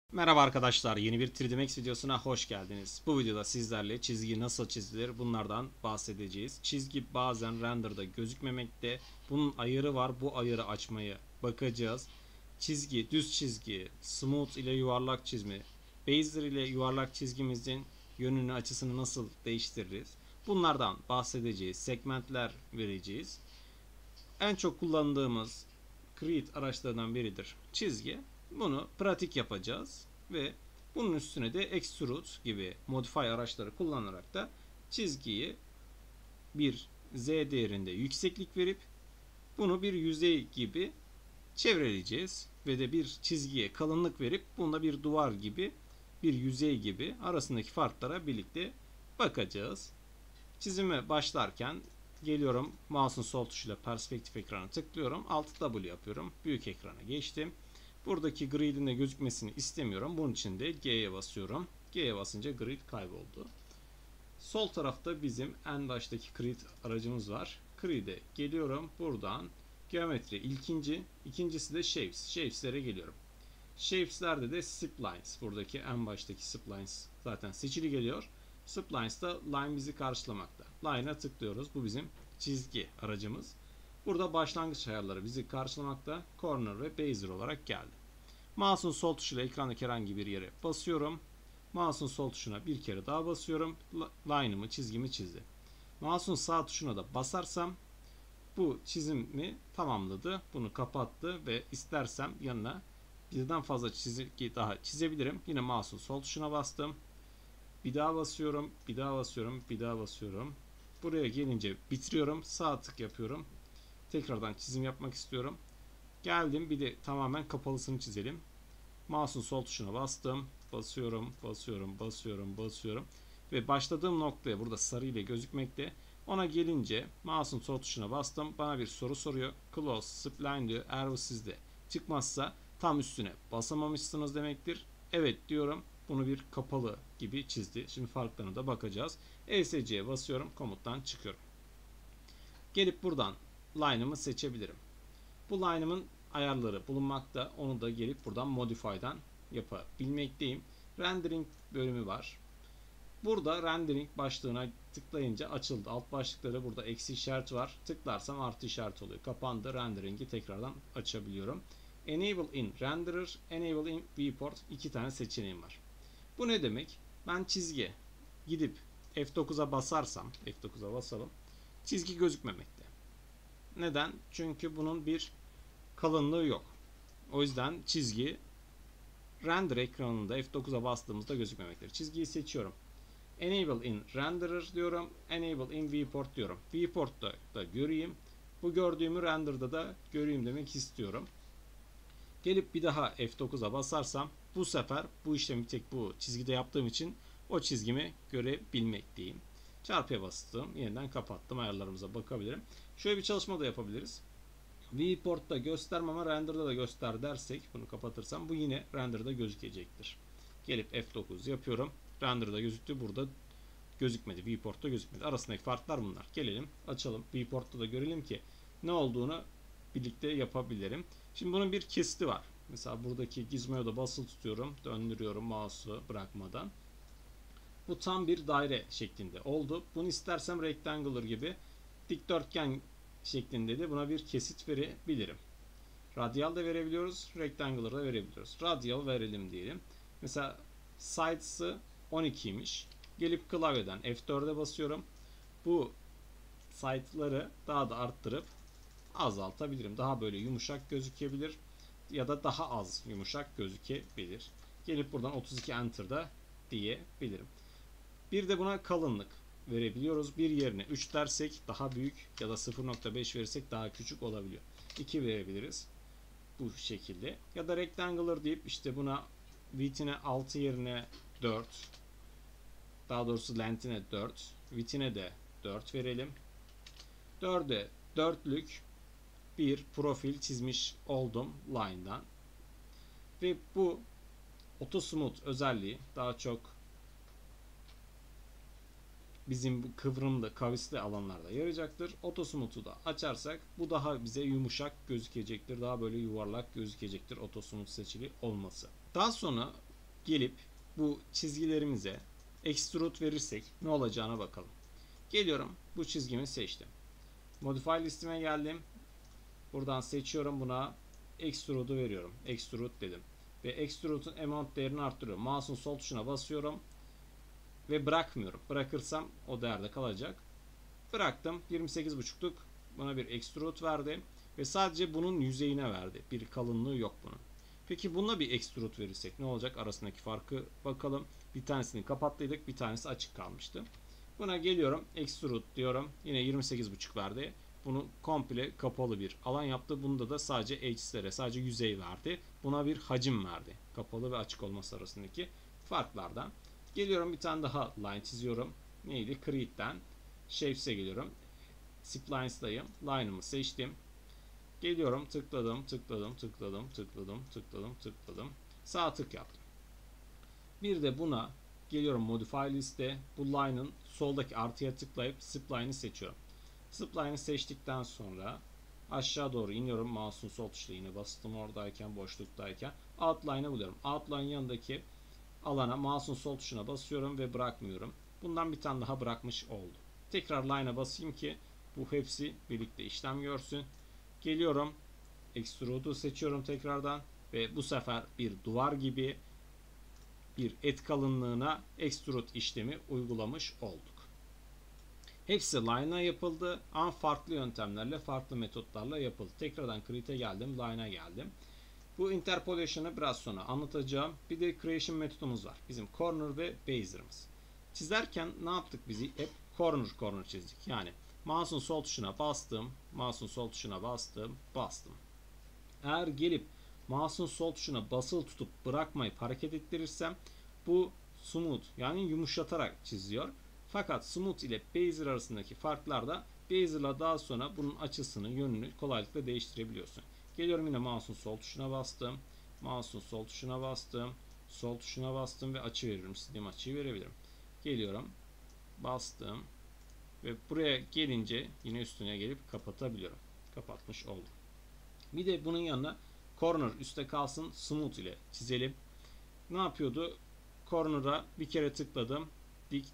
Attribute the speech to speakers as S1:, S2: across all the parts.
S1: Merhaba arkadaşlar, yeni bir 3D Max videosuna hoş geldiniz. Bu videoda sizlerle çizgi nasıl çizilir bunlardan bahsedeceğiz. Çizgi bazen renderda gözükmemekte. Bunun ayarı var, bu ayarı açmaya bakacağız. Çizgi, düz çizgi, smooth ile yuvarlak çizme, bezier ile yuvarlak çizgimizin yönünü, açısını nasıl değiştiririz? Bunlardan bahsedeceğiz, segmentler vereceğiz. En çok kullandığımız Create araçlarından biridir çizgi. Bunu pratik yapacağız ve bunun üstüne de Extrude gibi modify araçları kullanarak da çizgiyi bir Z değerinde yükseklik verip bunu bir yüzey gibi çevreleyeceğiz ve de bir çizgiye kalınlık verip bunda bir duvar gibi, bir yüzey gibi arasındaki farklara birlikte bakacağız. Çizime başlarken geliyorum, mouse'un sol tuşuyla perspektif ekrana tıklıyorum. Alt W yapıyorum. Büyük ekrana geçtim. Buradaki grid'in de gözükmesini istemiyorum. Bunun için de G'ye basıyorum. G'ye basınca grid kayboldu. Sol tarafta bizim en baştaki grid aracımız var. Grid'e geliyorum. Buradan geometri ikincisi de shapes. Shapes'lere geliyorum. Shapes'lerde de splines. Buradaki en baştaki splines zaten seçili geliyor. Splines'ta line bizi karşılamakta. Line'a tıklıyoruz. Bu bizim çizgi aracımız. Burada başlangıç ayarları bizi karşılamakta. Corner ve bezier olarak geldi. Mouse'un sol tuşuyla ekrandaki herhangi bir yere basıyorum. Mouse'un sol tuşuna bir kere daha basıyorum. Line'ımı, çizgimi çizdi. Mouse'un sağ tuşuna da basarsam bu çizimi tamamladı. Bunu kapattı ve istersem yanına birden fazla çizgi daha çizebilirim. Yine mouse'un sol tuşuna bastım. Bir daha basıyorum, bir daha basıyorum, bir daha basıyorum. Buraya gelince bitiriyorum. Sağ tık yapıyorum. Tekrardan çizim yapmak istiyorum. Geldim, bir de tamamen kapalısını çizelim. Mouse'un sol tuşuna bastım. Basıyorum, basıyorum, basıyorum, basıyorum. Ve başladığım noktaya burada sarı ile gözükmekte. Ona gelince mouse'un sol tuşuna bastım. Bana bir soru soruyor. Close, spline diyor. Eğer bu sizde çıkmazsa tam üstüne basamamışsınız demektir. Evet diyorum. Bunu bir kapalı gibi çizdi. Şimdi farklarına da bakacağız. ESC'ye basıyorum. Komuttan çıkıyorum. Gelip buradan line'ımı seçebilirim. Bu line'ımın ayarları bulunmakta. Onu da gelip buradan modify'dan yapabilmekteyim. Rendering bölümü var. Burada rendering başlığına tıklayınca açıldı. Alt başlıkları burada eksi işareti var. Tıklarsam artı işareti oluyor. Kapandı. Rendering'i tekrardan açabiliyorum. Enable in renderer, enable in viewport, iki tane seçeneğim var. Bu ne demek? Ben çizgi gidip F9'a basarsam, F9'a basalım. Çizgi gözükmemekte. Neden? Çünkü bunun bir kalınlığı yok. O yüzden çizgi render ekranında F9'a bastığımızda gözükmemektedir. Çizgiyi seçiyorum. Enable in renderer diyorum. Enable in viewport diyorum. Viewport'ta da göreyim. Bu gördüğümü render'da da göreyim demek istiyorum. Gelip bir daha F9'a basarsam bu sefer bu işlemi tek bu çizgide yaptığım için o çizgimi görebilmekteyim. Çarpıya bastım. Yeniden kapattım. Ayarlarımıza bakabilirim. Şöyle bir çalışma da yapabiliriz. Viewport'ta göstermem ama render'da da göster dersek bunu kapatırsam bu yine render'da gözükecektir. Gelip F9 yapıyorum. Render'da gözüktü. Burada gözükmedi. Viewport'ta gözükmedi. Arasındaki farklar bunlar. Gelelim açalım. Viewport'ta da görelim ki ne olduğunu birlikte yapabilirim. Şimdi bunun bir kesiti var. Mesela buradaki gizmoya da basılı tutuyorum. Döndürüyorum mouse'u bırakmadan. Bu tam bir daire şeklinde oldu. Bunu istersem rectangular gibi dikdörtgen şeklinde de buna bir kesit verebilirim. Radial da verebiliyoruz. Rectangular da verebiliyoruz. Radial verelim diyelim. Mesela sides'ı 12'ymiş. Gelip klavyeden F4'e basıyorum. Bu side'ları daha da arttırıp azaltabilirim. Daha böyle yumuşak gözükebilir ya da daha az yumuşak gözükebilir. Gelip buradan 32 Enter'da diyebilirim. Bir de buna kalınlık verebiliyoruz. Bir yerine 3 dersek daha büyük ya da 0.5 verirsek daha küçük olabiliyor. 2 verebiliriz. Bu şekilde. Ya da rectangular deyip işte buna width'ine 6 yerine 4. Daha doğrusu length'ine 4. Width'ine de 4 verelim. 4'e 4'lük bir profil çizmiş oldum line'dan. Ve bu Auto Smooth özelliği daha çok bizim bu kıvrımlı, kavisli alanlarda yarayacaktır. Auto Smooth'u da açarsak bu daha bize yumuşak gözükecektir. Daha böyle yuvarlak gözükecektir Auto Smooth seçili olması. Daha sonra gelip bu çizgilerimize extrude verirsek ne olacağına bakalım. Geliyorum, bu çizgimi seçtim. Modify listeme geldim. Buradan seçiyorum, buna extrude'u veriyorum. Extrude dedim. Ve extrude'un amount değerini arttırıyorum. Mouse'un sol tuşuna basıyorum. Ve bırakmıyorum. Bırakırsam o değerde kalacak. Bıraktım. 28,5'luk. Buna bir extrude verdi. Ve sadece bunun yüzeyine verdi. Bir kalınlığı yok bunun. Peki bununla bir extrude verirsek ne olacak? Arasındaki farkı bakalım. Bir tanesini kapattıydık. Bir tanesi açık kalmıştı. Buna geliyorum. Extrude diyorum. Yine 28,5 verdi. Bunu komple kapalı bir alan yaptı. Bunda da sadece edge'lere, sadece yüzey verdi. Buna bir hacim verdi. Kapalı ve açık olması arasındaki farklardan. Geliyorum, bir tane daha line çiziyorum. Neydi? Create'den Shapes'e geliyorum. Spline'dayım. Line'ımı seçtim. Geliyorum, tıkladım. Sağ tık yaptım. Bir de buna geliyorum, Modify liste. Bu line'ın soldaki artıya tıklayıp Spline'ı seçiyorum. Spline'ı seçtikten sonra aşağı doğru iniyorum. Mouse'un sol tuşla yine bastım oradayken, boşluktayken. Outline'ı buluyorum. Outline'ın yanındaki alana mouse'un sol tuşuna basıyorum ve bırakmıyorum. Bundan bir tane daha bırakmış oldum. Tekrar line'a basayım ki bu hepsi birlikte işlem görsün. Geliyorum. Extrude'u seçiyorum tekrardan ve bu sefer bir duvar gibi bir et kalınlığına extrude işlemi uygulamış olduk. Hepsi line'a yapıldı ama farklı yöntemlerle, farklı metotlarla yapıldı. Tekrardan create'e geldim, line'a geldim. Bu interpolation'ı biraz sonra anlatacağım. Bir de creation metodumuz var. Bizim corner ve bezier'ımız. Çizerken ne yaptık biz? Hep corner çizdik. Yani mouse'un sol tuşuna bastım. Eğer gelip mouse'un sol tuşuna basılı tutup bırakmayıp hareket ettirirsem bu smooth, yani yumuşatarak çiziyor. Fakat smooth ile bezier arasındaki farklarda bezier'la daha sonra bunun açısını, yönünü kolaylıkla değiştirebiliyorsun. Geliyorum, yine mouse'un sol tuşuna bastım ve açı veririm. İstediğim açıyı verebilirim. Geliyorum, bastım ve buraya gelince yine üstüne gelip kapatabiliyorum. Kapatmış oldum. Bir de bunun yanına corner üstte kalsın smooth ile çizelim. Ne yapıyordu? Corner'a bir kere tıkladım. Dik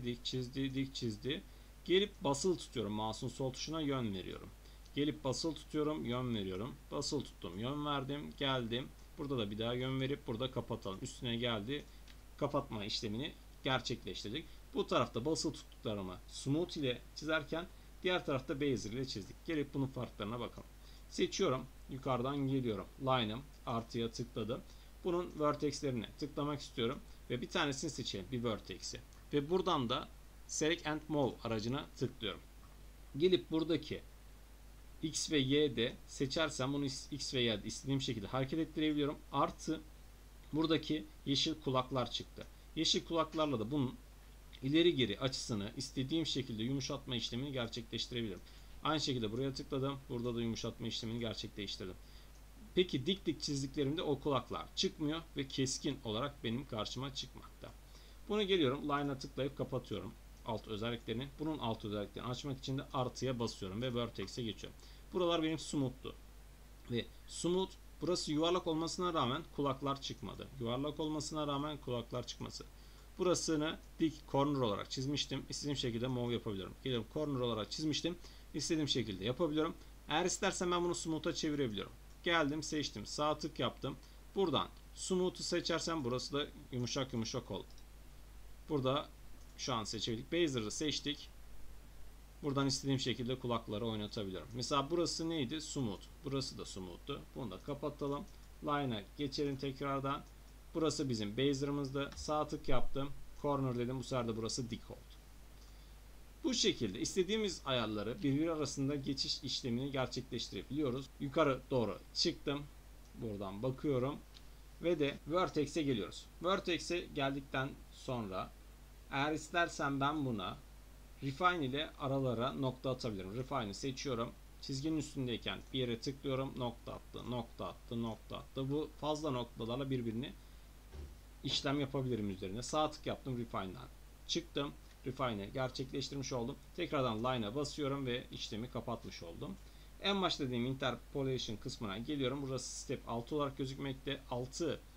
S1: çizdi. Gelip basılı tutuyorum. Mouse'un sol tuşuna yön veriyorum. Gelip basılı tutuyorum, yön veriyorum. Basılı tuttum, yön verdim, geldim. Burada da bir daha yön verip burada kapatalım. Üstüne geldi. Kapatma işlemini gerçekleştirdik. Bu tarafta basılı tuttuklarımı smooth ile çizerken diğer tarafta bezier ile çizdik. Gelip bunun farklarına bakalım. Seçiyorum. Yukarıdan geliyorum. Line'ım. Artıya tıkladım. Bunun vertex'lerine tıklamak istiyorum. Ve bir tanesini seçelim. Bir vertex'i. Ve buradan da Select and Move aracına tıklıyorum. Gelip buradaki X ve Y'de seçersem bunu X ve Y'de istediğim şekilde hareket ettirebiliyorum. Artı buradaki yeşil kulaklar çıktı. Yeşil kulaklarla da bunun ileri geri açısını istediğim şekilde yumuşatma işlemini gerçekleştirebilirim. Aynı şekilde buraya tıkladım. Burada da yumuşatma işlemini gerçekleştirdim. Peki dik çizdiklerimde o kulaklar çıkmıyor ve keskin olarak benim karşıma çıkmakta. Bunu geliyorum, line'a tıklayıp kapatıyorum alt özelliklerini. Bunun alt özelliklerini açmak için de artıya basıyorum ve vertex'e geçiyorum. Buralar benim smooth'tu. Ve smooth, burası yuvarlak olmasına rağmen kulaklar çıkmadı. Yuvarlak olmasına rağmen kulaklar çıkması. Burasını dik corner olarak çizmiştim. İstediğim şekilde move yapabiliyorum. Geliyorum, corner olarak çizmiştim. İstediğim şekilde yapabiliyorum. Eğer istersem ben bunu smooth'a çevirebiliyorum. Geldim, seçtim. Sağ tık yaptım. Buradan smooth'u seçersem burası da yumuşak oldu. Burada şu an seçebildik. Bezier'ı seçtik. Buradan istediğim şekilde kulakları oynatabiliyorum. Mesela burası neydi? Smooth. Burası da smooth'tu. Bunu da kapatalım. Line'a geçelim tekrardan. Burası bizim Bezier'ımızdı. Sağ tık yaptım. Corner dedim. Bu sefer de burası dik oldu. Bu şekilde istediğimiz ayarları birbiri arasında geçiş işlemini gerçekleştirebiliyoruz. Yukarı doğru çıktım. Buradan bakıyorum. Ve de Vertex'e geliyoruz. Vertex'e geldikten sonra eğer istersen ben buna Refine ile aralara nokta atabilirim. Refine'i seçiyorum. Çizginin üstündeyken bir yere tıklıyorum. Nokta attı. Bu fazla noktalarla birbirini işlem yapabilirim üzerine. Sağ tık yaptım. Refine'dan çıktım. Refine'i gerçekleştirmiş oldum. Tekrardan line'a basıyorum ve işlemi kapatmış oldum. En başta dediğim interpolation kısmına geliyorum. Burası step 6 olarak gözükmekte. 6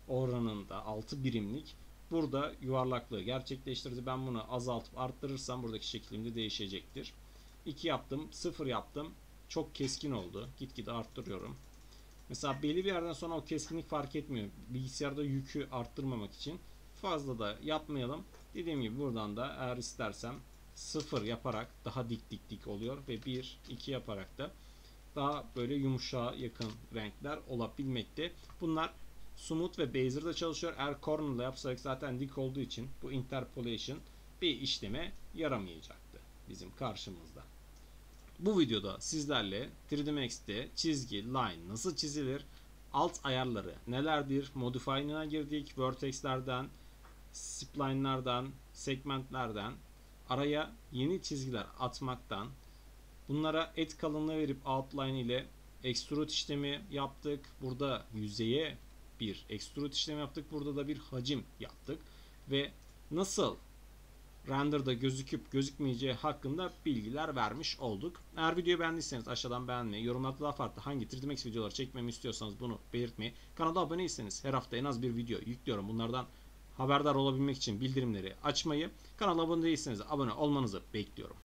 S1: oranında 6 birimlik burada yuvarlaklığı gerçekleştirdi. Ben bunu azaltıp arttırırsam buradaki şeklim de değişecektir. 2 yaptım, 0 yaptım. Çok keskin oldu. Gitgide arttırıyorum. Mesela belli bir yerden sonra o keskinlik fark etmiyor. Bilgisayarda yükü arttırmamak için fazla da yapmayalım. Dediğim gibi buradan da eğer istersem 0 yaparak daha dik oluyor ve 1, 2 yaparak da daha böyle yumuşağa yakın renkler olabilmekte. Bunlar Smooth ve Beezer'da çalışıyor. Eğer Corner'la yapsaydık zaten dik olduğu için bu interpolation bir işleme yaramayacaktı bizim karşımızda. Bu videoda sizlerle 3D Max'te çizgi, line nasıl çizilir, alt ayarları nelerdir, modify'ına girdik, vertex'lerden, spline'lardan, segmentlerden, araya yeni çizgiler atmaktan, bunlara et kalınlığı verip outline ile extrude işlemi yaptık. Burada yüzeye bir extrude işlemi yaptık. Burada da bir hacim yaptık. Ve nasıl render'da gözüküp gözükmeyeceği hakkında bilgiler vermiş olduk. Eğer videoyu beğendiyseniz aşağıdan beğenmeyi, yorumlarda daha farklı hangi 3D Max videoları çekmemi istiyorsanız bunu belirtmeyi, kanala aboneyseniz her hafta en az bir video yüklüyorum. Bunlardan haberdar olabilmek için bildirimleri açmayı, kanala abone değilseniz abone olmanızı bekliyorum.